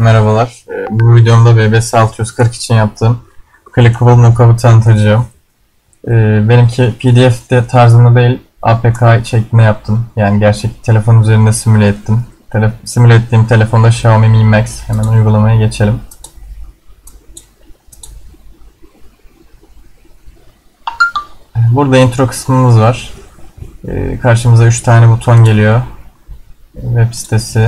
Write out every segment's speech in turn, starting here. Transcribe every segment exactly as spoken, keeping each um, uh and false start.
Merhabalar. Ee, Bu videomda B B S altı yüz kırk için yaptığım Clickable Knockout'u tanıtacağım. Ee, Benimki P D F de tarzında değil, A P K şeklinde yaptım. Yani gerçek telefon üzerinde simüle ettim. Tele simüle ettiğim telefonda Xiaomi Mi Max. Hemen uygulamaya geçelim. Burada intro kısmımız var. Ee, Karşımıza üç tane buton geliyor. Web sitesi,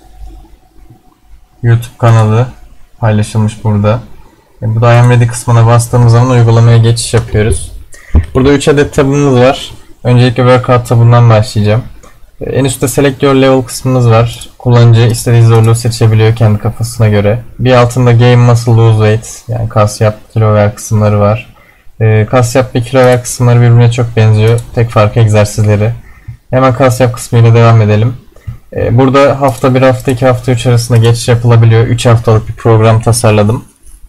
YouTube kanalı paylaşılmış burada. E, bu da I am ready kısmına bastığımız zaman uygulamaya geçiş yapıyoruz. Burada üç adet tabımız var. Öncelikle Workout tabından başlayacağım. E, en üstte Select Your Level kısmımız var. Kullanıcı istediği zorluğu seçebiliyor kendi kafasına göre. Bir altında Gain Muscle Lose Weight, yani kas yap, kilo ver kısımları var. E, kas yap ve kilo ver kısımları birbirine çok benziyor. Tek farkı egzersizleri. Hemen kas yap kısmıyla devam edelim. Burada hafta bir, hafta iki, hafta üç arasında geçiş yapılabiliyor. üç haftalık bir program tasarladım.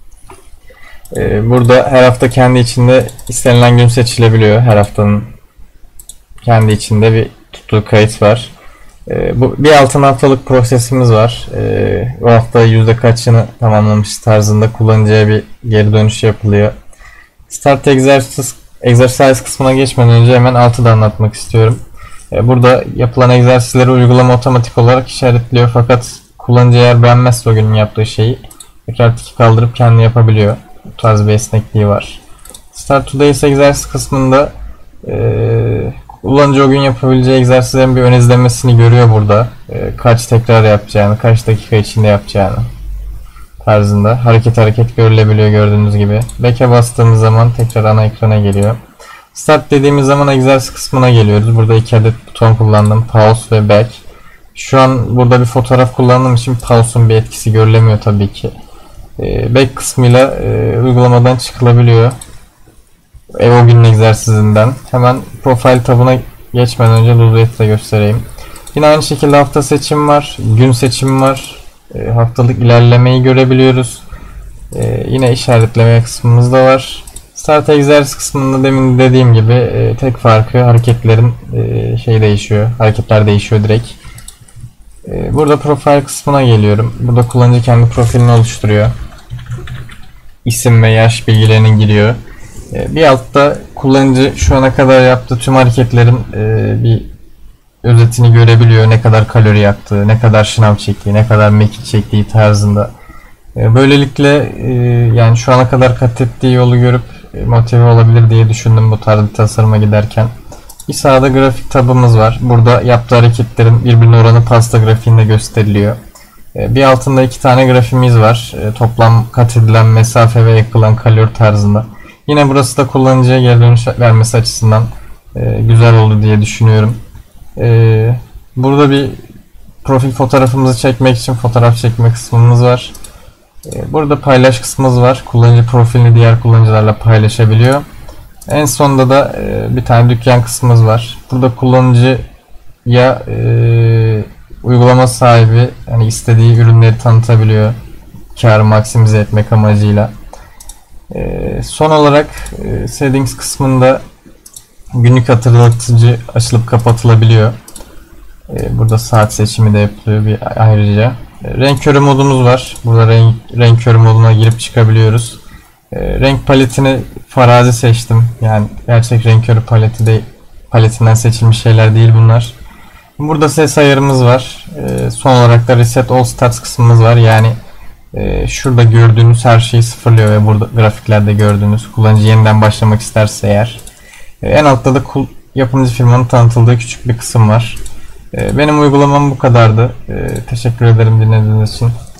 Burada her hafta kendi içinde istenilen gün seçilebiliyor. Her haftanın kendi içinde bir tuttuğu kayıt var. Bu bir altın haftalık prosesimiz var. O hafta yüzde kaçını tamamlamış tarzında kullanıcıya bir geri dönüş yapılıyor. Start Exercise, exercise kısmına geçmeden önce hemen altıda anlatmak istiyorum. Burada yapılan egzersizleri uygulama otomatik olarak işaretliyor, fakat kullanıcı eğer beğenmezse o günün yaptığı şeyi tekrar tiki kaldırıp kendi yapabiliyor. Bu tarz bir esnekliği var. Start Today's Exercise kısmında e, kullanıcı o gün yapabileceği egzersizlerin bir ön izlemesini görüyor burada. E, kaç tekrar yapacağını, kaç dakika içinde yapacağını tarzında hareket hareket görülebiliyor gördüğünüz gibi. Back'e bastığımız zaman tekrar ana ekrana geliyor. Start dediğimiz zaman egzersiz kısmına geliyoruz. Burada iki adet buton kullandım. Pause ve Back. Şu an burada bir fotoğraf kullandığım için pause'un bir etkisi görülemiyor tabii ki. E, back kısmıyla e, uygulamadan çıkılabiliyor. E, o günün egzersizinden. Hemen profile tabına geçmeden önce Lose Weight'ı da göstereyim. Yine aynı şekilde hafta seçim var. Gün seçimi var. E, haftalık ilerlemeyi görebiliyoruz. E, yine işaretleme kısmımız da var. Start egzersiz kısmında demin dediğim gibi e, tek farkı hareketlerin e, şey değişiyor. Hareketler değişiyor direkt. E, burada profil kısmına geliyorum. Burada kullanıcı kendi profilini oluşturuyor. İsim ve yaş bilgilerini giriyor. E, bir altta kullanıcı şu ana kadar yaptığı tüm hareketlerin e, bir özetini görebiliyor. Ne kadar kalori yaktığı, ne kadar şınav çektiği, ne kadar mekik çektiği tarzında. E, böylelikle e, yani şu ana kadar kat ettiği yolu görüp motive olabilir diye düşündüm bu tarz bir tasarıma giderken. Bir sağda grafik tabımız var. Burada yaptığı hareketlerin birbirine oranı pasta grafiğinde gösteriliyor. Bir altında iki tane grafimiz var. Toplam kat edilen mesafe ve yakılan kalori tarzında. Yine burası da kullanıcıya geri dönüş vermesi açısından güzel oldu diye düşünüyorum. Burada bir profil fotoğrafımızı çekmek için fotoğraf çekme kısmımız var. Burada paylaş kısmımız var. Kullanıcı profilini diğer kullanıcılarla paylaşabiliyor. En sonunda da bir tane dükkan kısmımız var. Burada kullanıcıya e, uygulama sahibi yani istediği ürünleri tanıtabiliyor. Karı maksimize etmek amacıyla. E, son olarak e, settings kısmında günlük hatırlatıcı açılıp kapatılabiliyor. E, burada saat seçimi de yapılıyor bir ayrıca. Renk körü modumuz var. Burada renk, renk körü moduna girip çıkabiliyoruz. E, renk paletini farazi seçtim. Yani gerçek renk körü paleti de, paletinden seçilmiş şeyler değil bunlar. Burada ses ayarımız var. E, son olarak da Reset All Stats kısmımız var. Yani e, şurada gördüğünüz her şeyi sıfırlıyor ve burada grafiklerde gördüğünüz kullanıcı yeniden başlamak isterse eğer. E, en altta da yapımcı firmanın tanıtıldığı küçük bir kısım var. Benim uygulamam bu kadardı. Teşekkür ederim dinlediğiniz için.